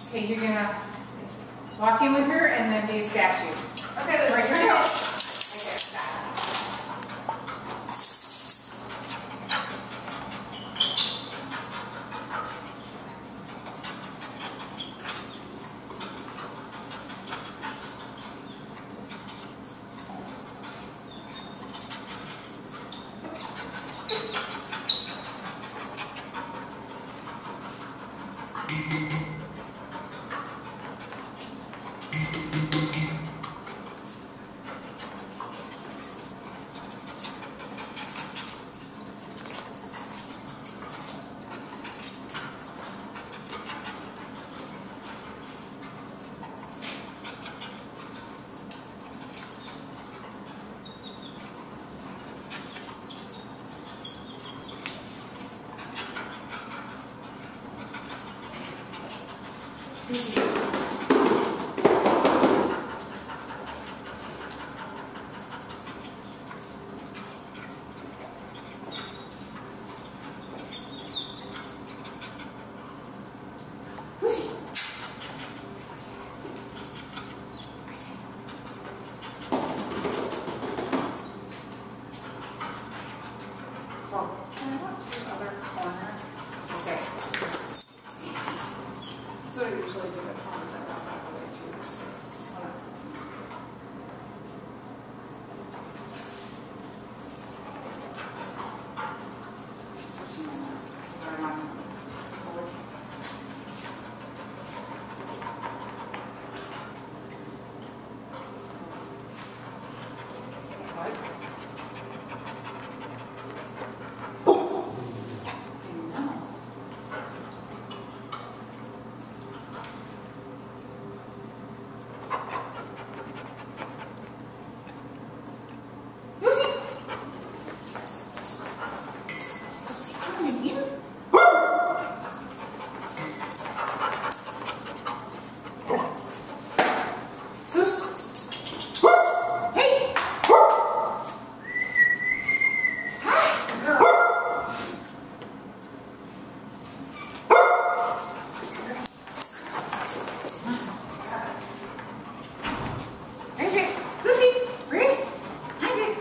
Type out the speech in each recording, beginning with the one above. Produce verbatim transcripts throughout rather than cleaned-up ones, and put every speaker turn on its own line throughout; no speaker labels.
Okay, you're gonna walk in with her and then be a statue.
Okay, let's
right,
turn
here.
it.
Right there, stop. Can I walk to the other corner? Okay. That's what I usually do at home, is I walk all the way through this. Hold on.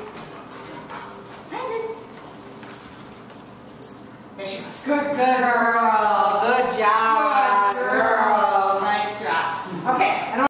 Good girl.